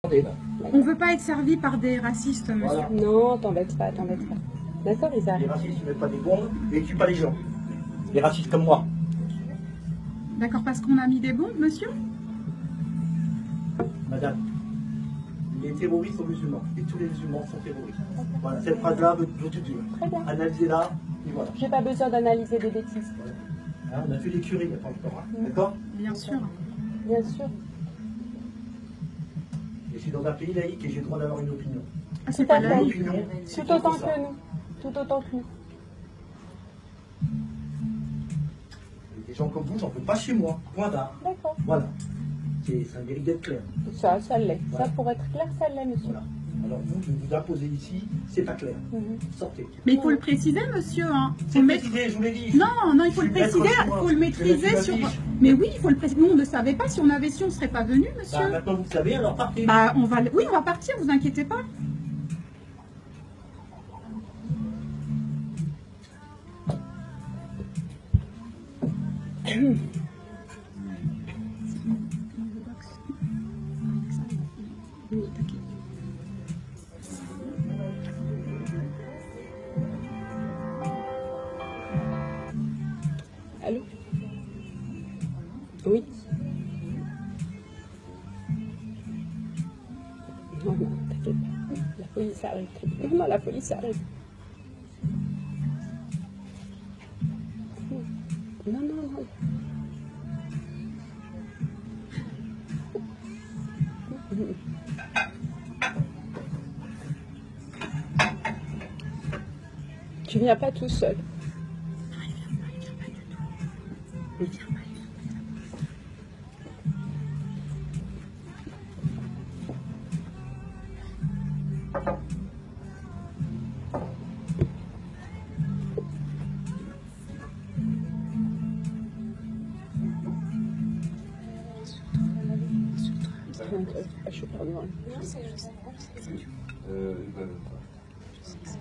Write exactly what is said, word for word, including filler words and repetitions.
On ne veut pas être servi par des racistes, monsieur. Voilà. Non, t'embête pas, t'embête pas. D'accord, ils Les arrivent. racistes, ils mettent pas des bombes et ils tuent pas les gens. Les racistes comme moi. D'accord, parce qu'on a mis des bombes, monsieur? Madame, les terroristes sont musulmans et tous les musulmans sont terroristes. Voilà, cette phrase-là veut, veut tout dire. Très bien. Analysez-la et voilà. J'ai pas besoin d'analyser des bêtises. Voilà. Hein, on a fait les curés il n'y a pas longtemps. Hein. D'accord? Bien sûr. Bien sûr. Je suis dans un pays laïque et j'ai le droit d'avoir une opinion. Ah, c'est Tout à pas fait. laïque. Opinion, c'est Tout autant ça. que nous. Tout autant que nous. Et des gens comme vous, j'en veux pas chez moi. Point barre. D'accord. Voilà. C'est- Ça mérite d'être clair. Ça, ça l'est. Voilà. Ça, pour être clair, ça l'est, monsieur. Voilà. Alors vous, je vous imposez ici, c'est pas clair. Mhm. Sortez. Mais il faut le préciser, monsieur. Hein. Faut C'est le mettre... précisé, je vous l'ai dit. Non, non, il faut Je le suis maître préciser, chez il moi. faut le Je vais maîtriser mettre sur... une affiche. Mais oui, il faut le préciser. Nous, on ne savait pas. Si on avait su, on ne serait pas venu, monsieur. Bah, maintenant vous le savez, alors partez. Bah, on va... Oui, on va partir, vous inquiétez pas. Allô? Oui. Non, non, t'inquiète pas. La police arrive. Non, non, la police arrive. Non, non, non. Tu viens pas tout seul. Je suis pas loin. Euh, ils veulent pas.